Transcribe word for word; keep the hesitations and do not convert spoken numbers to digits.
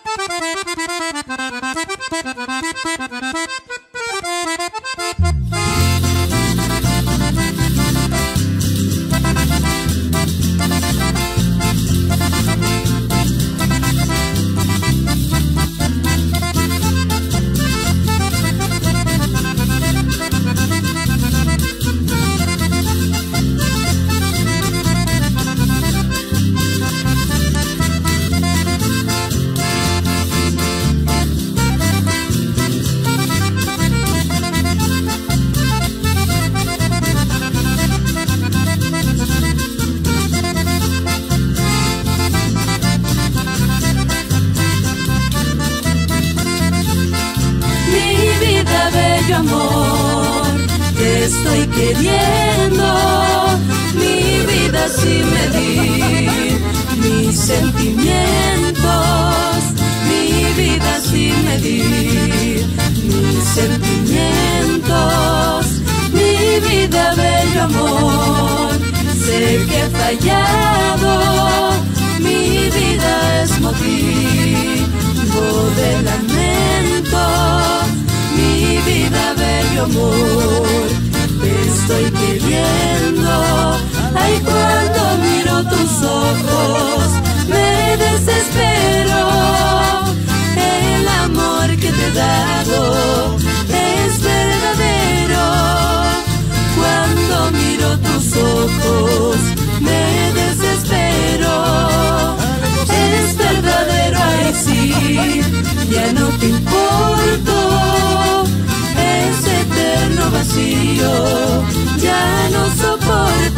Amor, te estoy queriendo, mi vida sin medir, mis sentimientos, mi vida sin medir, mis sentimientos, mi vida, bello amor, sé que he fallado, mi vida es motivo de lamento. Mi vida, bello amor, te estoy queriendo. Ay, cuando miro tus ojos, me desespero. El amor que te he dado es verdadero. Cuando miro tus ojos, me desespero. Es verdadero, ay sí, ya no te importo. Ese eterno vacío ya no soporto.